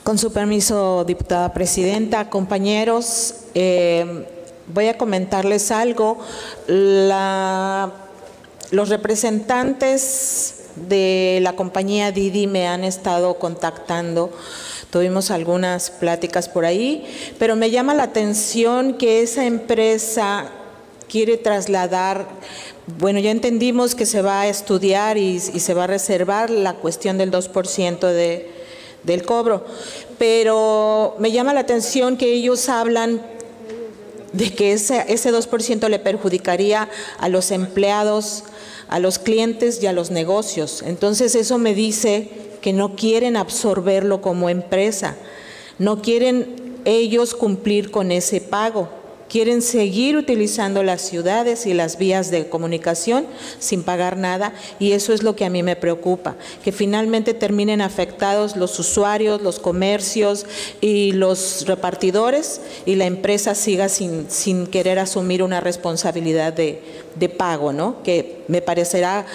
Con su permiso, diputada presidenta, compañeros, voy a comentarles algo. Los representantes de la compañía Didi me han estado contactando, tuvimos algunas pláticas por ahí, pero me llama la atención que esa empresa quiere trasladar, bueno, ya entendimos que se va a estudiar y se va a reservar la cuestión del 2% del cobro, pero me llama la atención que ellos hablan de que ese 2% le perjudicaría a los empleados, a los clientes y a los negocios. Entonces eso me dice que no quieren absorberlo como empresa, no quieren ellos cumplir con ese pago. Quieren seguir utilizando las ciudades y las vías de comunicación sin pagar nada, y eso es lo que a mí me preocupa, que finalmente terminen afectados los usuarios, los comercios y los repartidores, y la empresa siga sin querer asumir una responsabilidad de pago, ¿no? Que me parecerá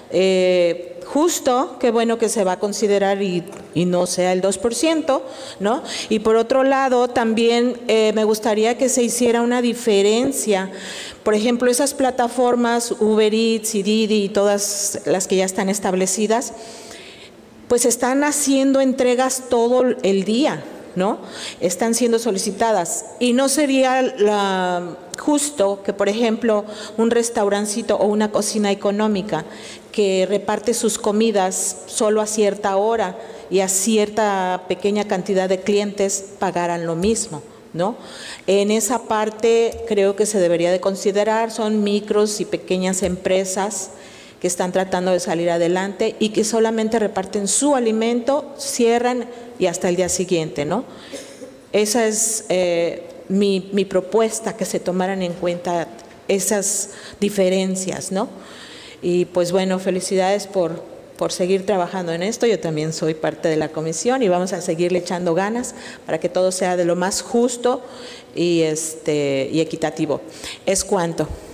justo, qué bueno que se va a considerar y no sea el 2%, ¿no? Y por otro lado, también me gustaría que se hiciera una diferencia. Por ejemplo, esas plataformas Uber Eats y Didi y todas las que ya están establecidas, pues están haciendo entregas todo el día, ¿no? Están siendo solicitadas, y no sería justo que, por ejemplo, un restaurancito o una cocina económica que reparte sus comidas solo a cierta hora y a cierta pequeña cantidad de clientes pagaran lo mismo, ¿no? En esa parte creo que se debería de considerar, son micros y pequeñas empresas que están tratando de salir adelante y que solamente reparten su alimento, cierran y hasta el día siguiente, ¿no? Esa es mi propuesta, que se tomaran en cuenta esas diferencias, ¿no? Y pues bueno, felicidades por seguir trabajando en esto. Yo también soy parte de la comisión y vamos a seguirle echando ganas para que todo sea de lo más justo y equitativo. Es cuanto.